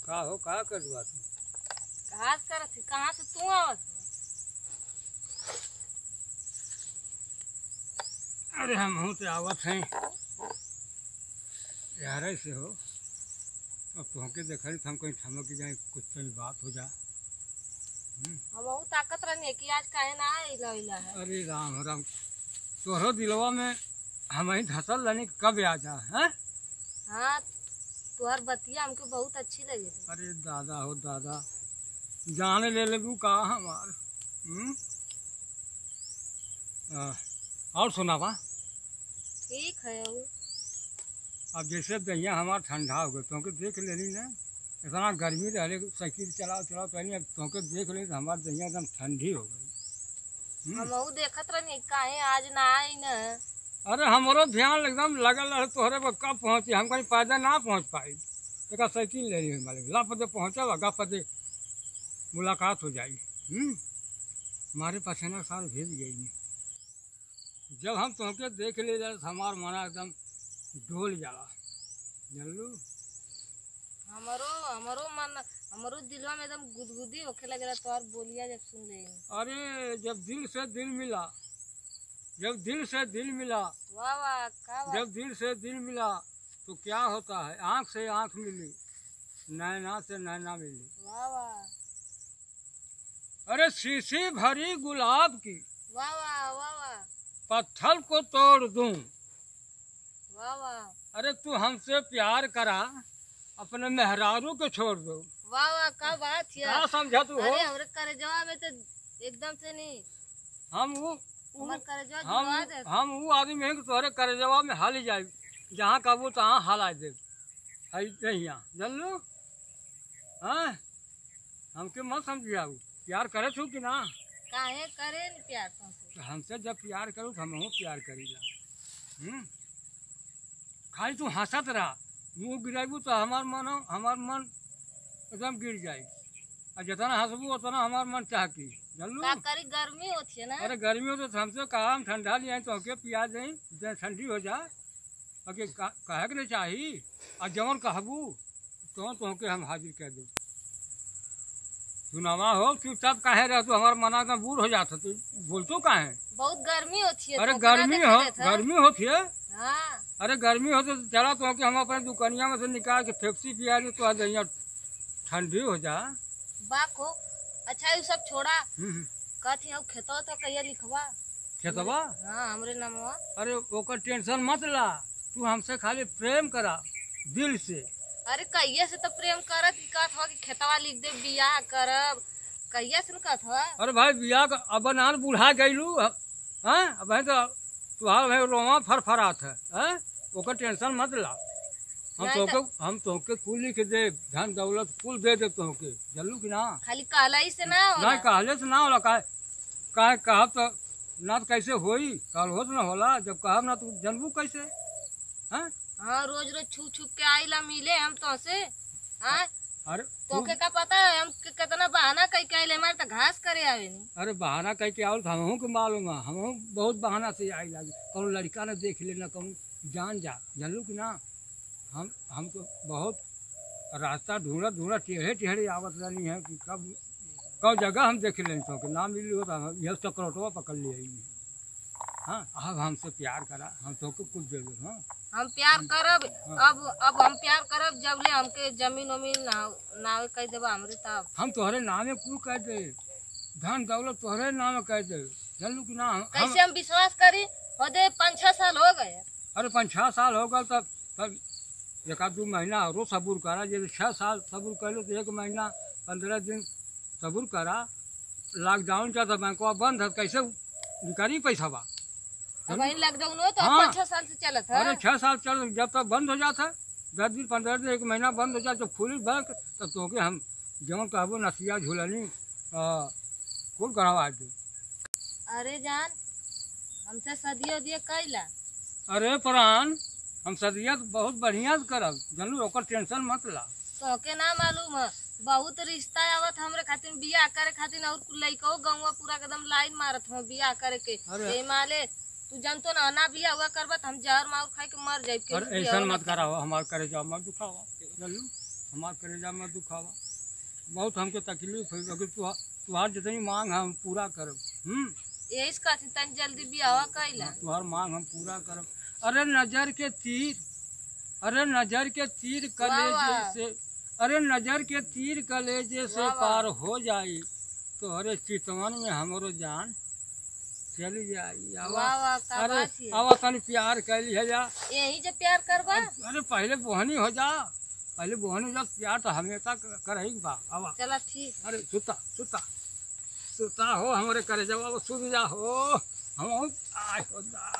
का हो का कर दुआ तू घास करत थी। कहाँ से तू आवत हो? अरे हम हूँ तो आवत हैं यार से हो। अब तुहके देखा हम कहीं थमक जाए कुछ कहीं बात हो जा। हम ताकत रहनी कि आज काहे ना आइला इला है। अरे राम राम तोहरो दिलवा में हम ही धसल रहनी कब आ जा है। हाँ तुहर बतिया हमके बहुत अच्छी लगी थी। अरे दादा हो दादा जाने ले लगू का हमार। और सुनावा। ठीक है वो। अब जैसे दहिया हमार ठंडा हो गया तुमके देख लेनी ना इतना गर्मी रहे साइकिल चलाओ चलाओ पहले अब तुमके देख ले तो हमार दहिया एकदम ठंडी हो गई। हम देखत रहनी काहे आज ना आई न। अरे हमारो ध्यान एकदम लगल रहे तोहरे पर कब पहुँची हम कहीं पैदल ना पहुँच पाई एक साइकिल ले ली मालिक लापते पहुँचा गपते मुलाकात हो जाई। हमारे पसीना साल भेज गई जब हम तुमके देख ले जाए हमार मना एकदम डोल जाला जानलू। हमरो दिलवा में एकदम गुदगुदी होखे लगेला तोहर बोलिया जब सुन ले। अरे जब दिल से दिल मिला जब दिल से दिल मिला वाह वाह का बात। जब दिल से दिल मिला तो क्या होता है आँख से आँख मिली नैना से नैना मिली। वाह वाह। अरे शीशी भरी गुलाब की वाह वाह वाह वाह। पत्थर को तोड़ दूं। वाह वाह। अरे तू हमसे प्यार करा अपने मेहरारू को छोड़ दो। वाह वाह का बात है। क्या समझा तू हो। अरे हमरे करेजवा में तो एकदम से नहीं हम वो आदमी है कि तोहरे करेजवा में हाल ही जाए जहाँ कबू तहाँ हाला दे जान लो। हाँ हमके मत समझिया प्यार करे छू कि ना। काहे करे न प्यार तुमसे। हमसे जब प्यार करूँ तो हम प्यार करीला। खाली तू हंसत रहा मुँह गिराबू तो हमार मन एकदम गिर जाए और जितना हंसबू उतना हमार मन चाहती जान लो। करी गर्मी होती है ना। अरे गर्मी हो तो हमसे कहा हम ठंडा ले आए तो हमके पिया दें ठंडी हो जा अगे कहे के नहीं चाहिए और जवन कहबू तो हमके हम हाजिर कर दो। सुनावा हो चुपचाप काहे रह तू हमारा मना का बूढ़ हो जाता तू बोलतो काहे। बहुत गर्मी होती है। अरे गर्मी होती है। हाँ। अरे गर्मी हो तो चला तो हम अपने दुकानिया में से निकाल के फेप्सी पिया दे तो दहिया ठंडी हो जा। बाक हो अच्छा ये सब छोड़ा कथी हम खेतवा तो कहिया लिखवा खेतवा। हाँ हमरे नामवा। अरे ओकर टेंशन मत ला तू हमसे खाली प्रेम करा दिल से। अरे कहिया से तो प्रेम करत कहत हो कि खेतवा लिख दे बियाह करब कहिया से कहत हो। अरे भाई बियाह का अब नान बुढ़ा गईलू हाँ अब तो तुहार भाई रोमा फरफरात है ओकर टेंशन मत ला हम तोहके कुल लिख दे धन दौलत कुल दे तोहके जल्लू कि ना। खाली कहला ही से ना होला। नहीं कहले से ना होला काहे कहब तो ना तो कैसे होई कल हो तो ना होला जब कहब ना तो जनबू कैसे। हाँ रोज रोज छुप छुप के आइला मिले हम तो से। हाँ अरे तोके का पता है हम कितना बहाना कई के आइले हमारे तो घास करे आवे नहीं। अरे बहाना कई के आवल हमहू के मालूम है हमहू बहुत बहाना से आई लागी कौन लड़का ने देख लेना कौन जान जा जानलू कि ना। हम तो बहुत रास्ता ढूंढा टेढ़े टेढ़े आवत रही है कि कब जगह हम देख लें तो ना मिली हो तो यह चक्रोटवा पकड़ लिए। हाँ अब हमसे प्यार करा हम तो कुछ दे दो। हाँ हम प्यार करब। अब हम प्यार करब जब ले हमके जमीन वमीन नावे कह देबा हमरे तब हम तोहरे नामे कुल कह दे धन दौलत तोहरे नामे कह दे जानलू कि ना। कैसे हम विश्वास करी हो दे 5-6 साल हो गए। अरे 5-6 साल हो गए तब एक आध 2 महीना और सबूर करा जैसे 6 साल सबूर कर लो तो 1 महीना 15 दिन सबूर करा। लॉकडाउन चलता बैंकवा बंद है कैसे निकाली पैसा बा। लॉकडाउन हो तो 5-6 साल से चलत है। अरे 6 साल चल जब तक बंद हो जाता है 10 दिन 15 दिन 1 महीना बंद हो जाता तो खुली बैंक तब तो हम जवन कहबो नसिया झूलनी कुल करवा दे। अरे जान हमसे सदियों दिए कैला। अरे प्राण हम सदिया तो बहुत बढ़िया करब जानलू ओकर टेंशन मत ला। तोके ना मालूम है बहुत रिश्ता आवत हमरे खातिर बियाह करे खातिर और लइको गौवा पूरा एकदम लाइन मारत हो बियाह करे के। ए माले तू जानतो ना बियाह हुआ करबत हम जहर मार खाए के मर जाए। ऐसा मत कराओ हमार करे जाओ मत दुखाओ जानलू हमारे कलेजा में दुखावा, बहुत हमके तकलीफ हुई, अगर तुहार जितनी मांग है हम पूरा करब। यही कहती तनी जल्दी बियाह कैला। तुहार मांग हम पूरा करब। अरे नजर के तीर, अरे नजर के तीर कलेजे से, अरे नजर के तीर कलेजे से पार हो जाई, तो अरे चितवन में हमरो जान चली जाई। अरे आवा तनी प्यार कैली है जा, यही जब प्यार करबा। अरे पहले बोहनी हो जा, पहले बोहनी हो जा, प्यार तो हमेशा करही बा। आवा चला ठीक। अरे सुता सुता सुता हो हमरे करे जब सुध जा हो, हम आए हो जा।